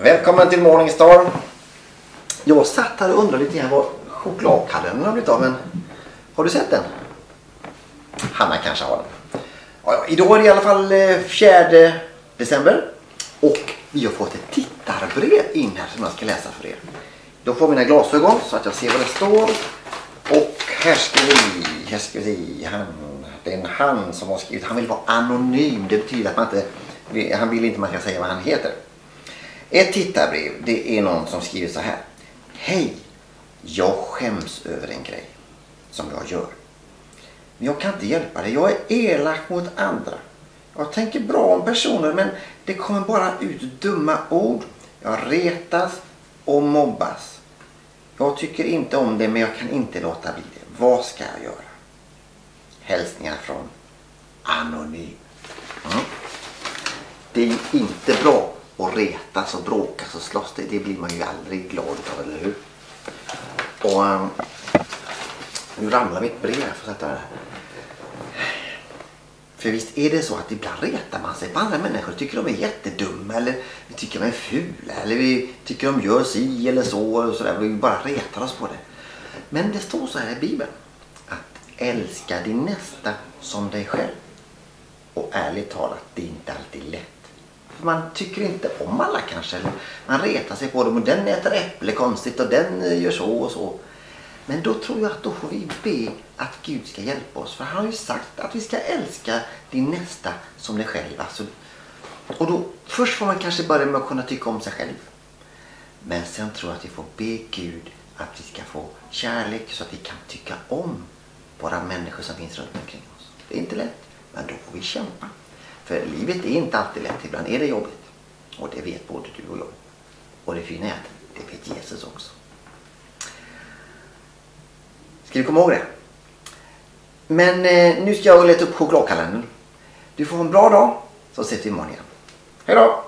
Välkommen till Morningstar. Jag satt här och undrade lite grann vad chokladkalendern har blivit av, men har du sett den? Hanna kanske har den. Ja, idag är det i alla fall 4 december och vi har fått ett tittarbrev in här som jag ska läsa för er. Då får mina glasögon så att jag ser vad det står. Och här ska vi det är en han som har skrivit. Han vill vara anonym. Det betyder att han vill inte man kan säga vad han heter. Ett tittarbrev, det är någon som skriver så här. Hej, jag skäms över en grej som jag gör. Men jag kan inte hjälpa det. Jag är elak mot andra. Jag tänker bra om personer, men det kommer bara ut dumma ord. Jag retas och mobbas. Jag tycker inte om det, men jag kan inte låta bli det. Vad ska jag göra? Hälsningar från Anonym. Det är inte bra att retas och bråkas och slåss. Det blir man ju aldrig glad av, eller hur? Och nu ramlar mitt brev för att sätta. För visst är det så att ibland retar man sig på andra människor. Tycker de är jättedumma, eller vi tycker de är fula, eller vi tycker de gör si eller så och sådär. Vi bara retar oss på det. Men det står så här i Bibeln. Att älska din nästa som dig själv. Och ärligt talat, det är inte alltid lätt. För man tycker inte om alla kanske. Eller man retar sig på dem och den äter äpple konstigt och den gör så och så. Men då tror jag att då får vi be att Gud ska hjälpa oss. För han har ju sagt att vi ska älska din nästa som dig själv. Alltså, och då först får man kanske börja med att kunna tycka om sig själv. Men sen tror jag att vi får be Gud att vi ska få kärlek så att vi kan tycka om våra människor som finns runt omkring oss. Det är inte lätt, men då får vi kämpa. För livet är inte alltid lätt, ibland är det jobbigt. Och det vet både du och jag. Och det fina är att det vet Jesus också. Ska vi komma ihåg det? Men nu ska jag leta upp chokladkalendern. Du får en bra dag, så ses vi imorgon igen. Hej då!